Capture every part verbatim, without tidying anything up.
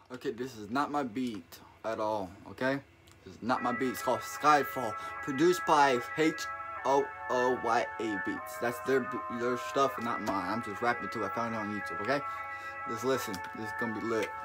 Okay, this is not my beat at all, okay? This is not my beat. It's called Skyfall, produced by H O O Y A Beats. That's their their stuff, not mine. I'm just rapping to it. I found it on YouTube, okay? Just listen. This is gonna be lit.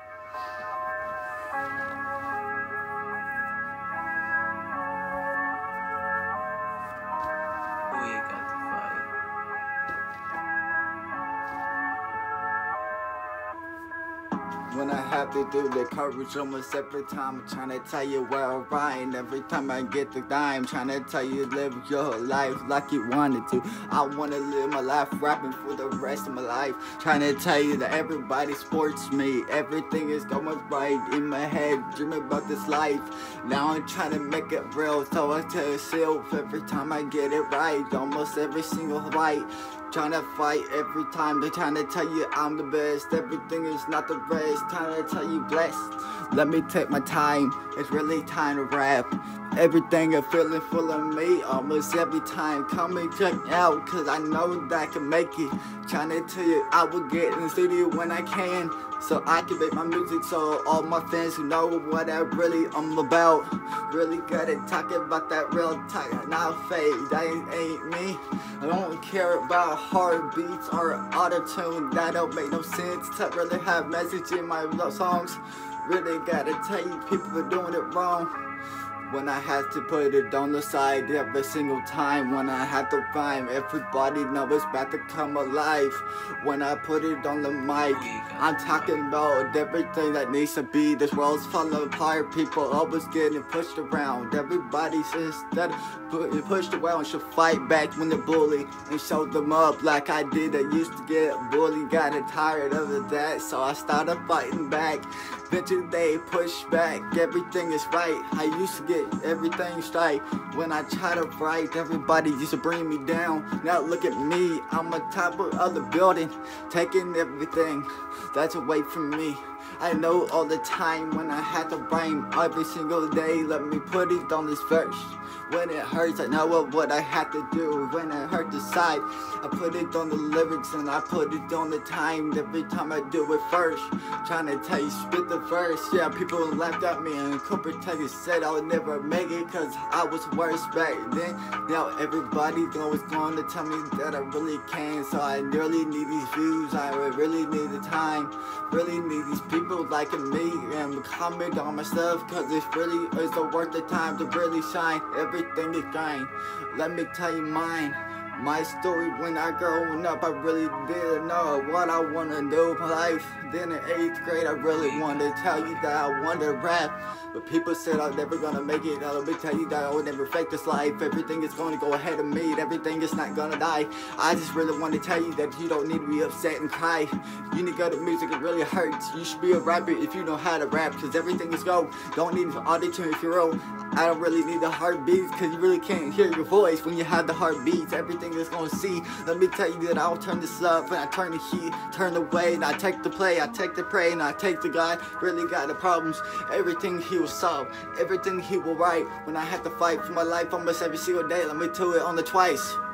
When I have to do the coverage almost every time, I'm trying to tell you where I rhyme. Every time I get the dime, trying to tell you live your life like you wanted to. I want to live my life rapping for the rest of my life. Trying to tell you that everybody supports me. Everything is going right in my head, dreaming about this life. Now I'm trying to make it real, so I tell myself every time I get it right. Almost every single fight. Trying to fight every time, they're trying to tell you I'm the best. Everything is not the best, trying to tell you blessed. Let me take my time, it's really time to rap. Everything is feeling full of me almost every time. Come and check out, cause I know that I can make it. Trying to tell you I will get in the studio when I can, so I can make my music so all my fans who know what I really am about. Really gotta talk about that real talk, not fake, that ain't, ain't me. I don't care about hard beats or auto-tune, that don't make no sense to really have message in my songs. Really gotta tell you people are doing it wrong. When I have to put it on the side every single time, when I have to rhyme, everybody knows it's about to come alive. When I put it on the mic, I'm talking about everything that needs to be. This world's falling apart, people always getting pushed around. Everybody says that getting pushed around should fight back when they're bullied and show them up like I did. I used to get bullied, got tired of that, so I started fighting back. Eventually they push back, everything is right. I used to get everything straight. When I try to write, everybody used to bring me down. Now look at me, I'm on top of the building, taking everything that's away from me. I know all the time when I had to rhyme every single day. Let me put it on this verse. When it hurts, I know what, what I have to do. When it hurts inside, I put it on the lyrics and I put it on the time. Every time I do it first, trying to tell you, spit the verse. Yeah, people laughed at me and Cooper said I would never make it cause I was worse back then. Now everybody's always going to tell me that I really can. So I really need these views, I really need the time. Really need these people liking me and comment on my stuff, cause it really is worth the time to really shine. Everything is fine. Let me tell you mine. My story when I growing up, I really didn't know what I want to do in my life. Then in eighth grade, I really wanted to tell you that I wanted to rap. But people said I'm never gonna make it. Let me tell you that I would never fake this life. Everything is going to go ahead of me. Everything is not gonna die. I just really want to tell you that you don't need to be upset and cry. You need to go to music, it really hurts. You should be a rapper if you know how to rap, cause everything is go. Don't need an audition if you're old. I don't really need the hard beats, cause you really can't hear your voice when you have the hard beats. Everything is gonna see. Let me tell you that I'll turn this up and I turn the heat, turn the way, and I take the play, I take the prey, and I take the guy. Really got the problems. Everything he will solve, everything he will write. When I have to fight for my life almost every single day, let me do it on the twice.